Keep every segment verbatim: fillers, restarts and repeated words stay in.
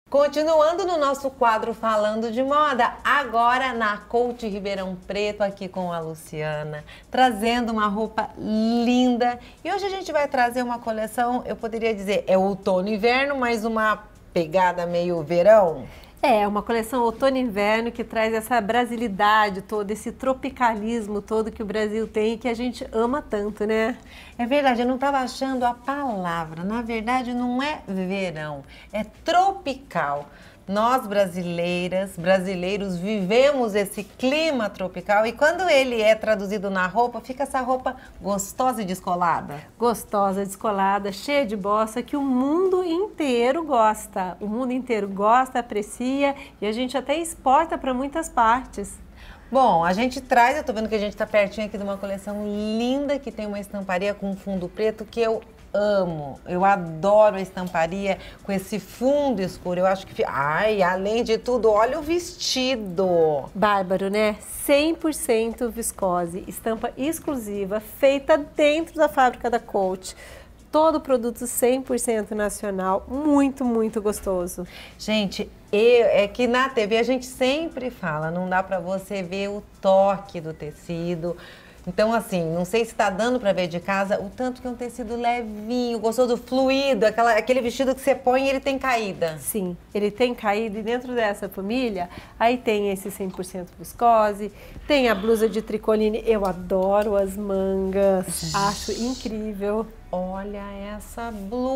Continuando no nosso quadro Falando de Moda, agora na Coach Ribeirão Preto, aqui com a Luciana, trazendo uma roupa linda. E hoje a gente vai trazer uma coleção, eu poderia dizer, é outono e inverno, mas uma pegada meio verão. É, uma coleção outono e inverno que traz essa brasilidade toda, esse tropicalismo todo que o Brasil tem e que a gente ama tanto, né? É verdade, eu não estava achando a palavra. Na verdade, não é verão, é tropical. Nós brasileiras, brasileiros, vivemos esse clima tropical e quando ele é traduzido na roupa, fica essa roupa gostosa e descolada. Gostosa, descolada, cheia de bossa, que o mundo inteiro gosta. O mundo inteiro gosta, aprecia e a gente até exporta para muitas partes. Bom, a gente traz, eu tô vendo que a gente tá pertinho aqui de uma coleção linda que tem uma estamparia com fundo preto que eu amo. Eu adoro a estamparia com esse fundo escuro. Eu acho que... Ai, além de tudo, olha o vestido. Bárbaro, né? cem por cento viscose, estampa exclusiva, feita dentro da fábrica da Coach. Todo produto cem por cento nacional, muito, muito gostoso. Gente, eu, é que na T V a gente sempre fala, não dá pra você ver o toque do tecido. Então, assim, não sei se tá dando pra ver de casa o tanto que é um tecido levinho, gostoso, fluido, aquela, aquele vestido que você põe e ele tem caída. Sim, ele tem caída e dentro dessa família, aí tem esse cem por cento viscose, tem a blusa de tricoline, eu adoro as mangas, acho incrível. Olha essa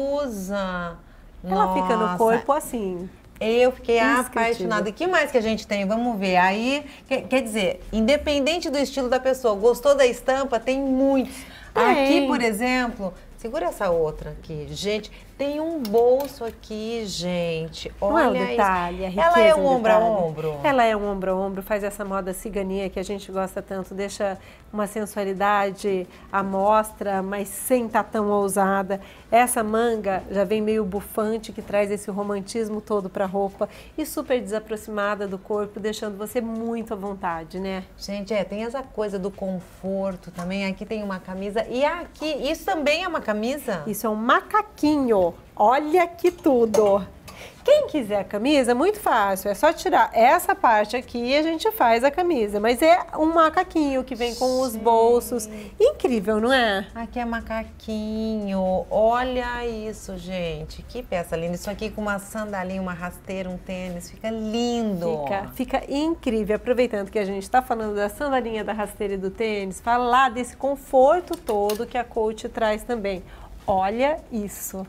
blusa. Ela Nossa. fica no corpo assim. Eu fiquei apaixonada. E o que mais que a gente tem? Vamos ver. Aí, quer, quer dizer, independente do estilo da pessoa, gostou da estampa? Tem muitos. Tem. Aqui, por exemplo, segura essa outra aqui. Gente, tem um bolso aqui, gente. Olha Não é o detalhe, isso. a Ela é riqueza um no ombro a detalhe. ombro? Ela é um ombro a ombro, faz essa moda ciganinha que a gente gosta tanto, deixa uma sensualidade à mostra, mas sem estar tão ousada. Essa manga já vem meio bufante, que traz esse romantismo todo para a roupa e super desaproximada do corpo, deixando você muito à vontade, né? Gente, é, tem essa coisa do conforto também. Aqui tem uma camisa. E aqui, isso também é uma camisa? Isso é um macaquinho. Olha que tudo! Quem quiser a camisa, muito fácil, é só tirar essa parte aqui e a gente faz a camisa. Mas é um macaquinho que vem com os bolsos. Incrível, não é? Aqui é macaquinho. Olha isso, gente. Que peça linda. Isso aqui com uma sandalinha, uma rasteira, um tênis. Fica lindo. Fica, fica incrível. Aproveitando que a gente está falando da sandalinha, da rasteira e do tênis, falar desse conforto todo que a Coach traz também. Olha isso.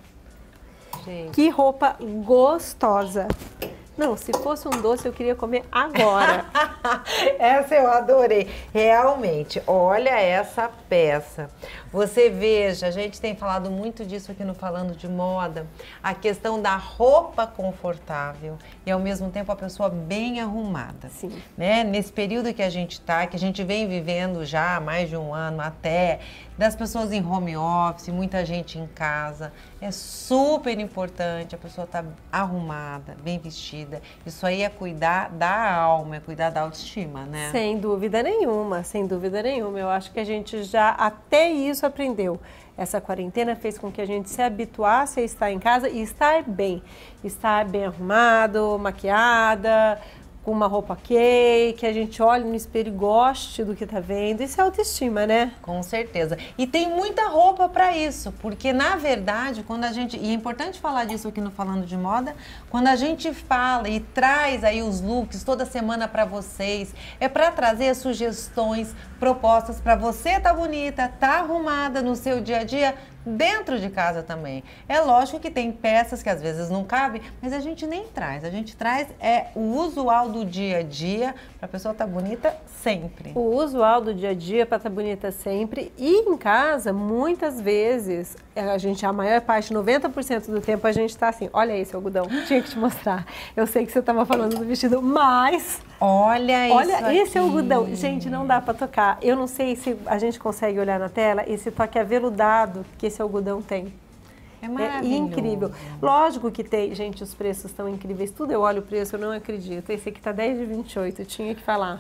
Gente. Que roupa gostosa. Não, se fosse um doce eu queria comer agora. Essa eu adorei. Realmente, olha essa peça. Você veja, a gente tem falado muito disso aqui no Falando de Moda, a questão da roupa confortável e ao mesmo tempo a pessoa bem arrumada. Sim. Né? Nesse período que a gente está, que a gente vem vivendo já há mais de um ano até, das pessoas em home office, muita gente em casa, é super importante a pessoa estar arrumada, bem vestida. Isso aí é cuidar da alma, é cuidar da autoestima, né? Sem dúvida nenhuma, sem dúvida nenhuma. Eu acho que a gente já até isso aprendeu. Essa quarentena fez com que a gente se habituasse a estar em casa e estar bem. Estar bem arrumado, maquiada, com uma roupa ok, que a gente olhe no espelho e goste do que tá vendo. Isso é autoestima, né? Com certeza. E tem muita roupa para isso, porque na verdade, quando a gente, e é importante falar disso aqui no Falando de Moda, quando a gente fala e traz aí os looks toda semana para vocês, é para trazer sugestões, propostas para você tá bonita, tá arrumada no seu dia a dia, dentro de casa também. É lógico que tem peças que às vezes não cabem, mas a gente nem traz. A gente traz é o usual do dia a dia para a pessoa estar bonita sempre. O usual do dia a dia para estar bonita sempre. E em casa, muitas vezes, a gente, a maior parte, noventa por cento do tempo, a gente está assim, olha esse algodão, tinha que te mostrar. Eu sei que você estava falando do vestido, mas... Olha isso Olha esse aqui. algodão. Gente, não dá para tocar. Eu não sei se a gente consegue olhar na tela esse toque aveludado que esse algodão tem. É É maravilhoso. incrível. Lógico que tem, gente, os preços estão incríveis. Tudo eu olho o preço, eu não acredito. Esse aqui tá dez de vinte e oito, eu tinha que falar.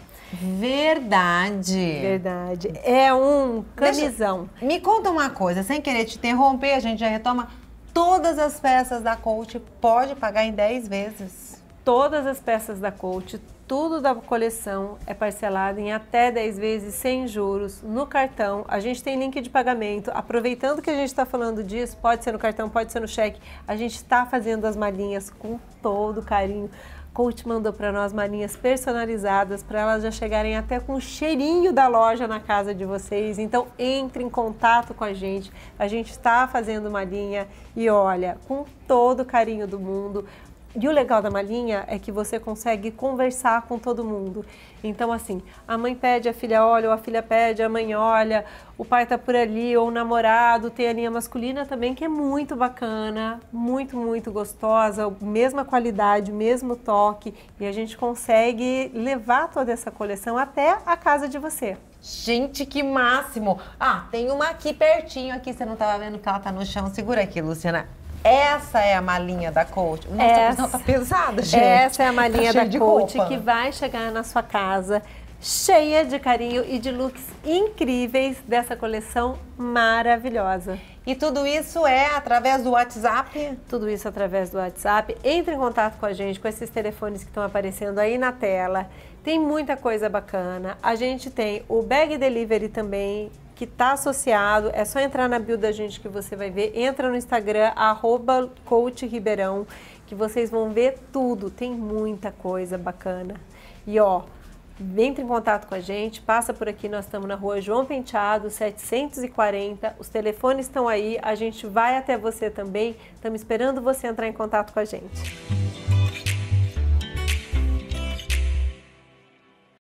Verdade. Verdade. É um camisão. Deixa, me conta uma coisa, sem querer te interromper, a gente já retoma. todas as peças da Coach pode pagar em dez vezes. Todas as peças da Coach, tudo da coleção é parcelado em até dez vezes sem juros no cartão. A gente tem link de pagamento. Aproveitando que a gente está falando disso, pode ser no cartão, pode ser no cheque. A gente está fazendo as malinhas com todo carinho. Coach mandou para nós malinhas personalizadas para elas já chegarem até com o cheirinho da loja na casa de vocês. Então entre em contato com a gente. A gente está fazendo malinha e olha, com todo o carinho do mundo. E o legal da malinha é que você consegue conversar com todo mundo. Então, assim, a mãe pede, a filha olha, ou a filha pede, a mãe olha, o pai tá por ali, ou o namorado, tem a linha masculina também, que é muito bacana, muito, muito gostosa, mesma qualidade, mesmo toque, e a gente consegue levar toda essa coleção até a casa de você. Gente, que máximo! Ah, tem uma aqui pertinho, aqui, você não tava vendo que ela tá no chão? Segura aqui, Luciana. Essa é a malinha da Coach. Nossa, essa, a tá pesada, gente. Essa é a malinha tá da Coach que vai chegar na sua casa cheia de carinho e de looks incríveis dessa coleção maravilhosa. E tudo isso é através do WhatsApp? Tudo isso através do WhatsApp. Entre em contato com a gente com esses telefones que estão aparecendo aí na tela. Tem muita coisa bacana. A gente tem o Bag Delivery também, que está associado, é só entrar na bio da gente que você vai ver, entra no Instagram, arroba Coach Ribeirão, que vocês vão ver tudo, tem muita coisa bacana. E ó, entre em contato com a gente, passa por aqui, nós estamos na rua João Penteado, setecentos e quarenta, os telefones estão aí, a gente vai até você também, estamos esperando você entrar em contato com a gente.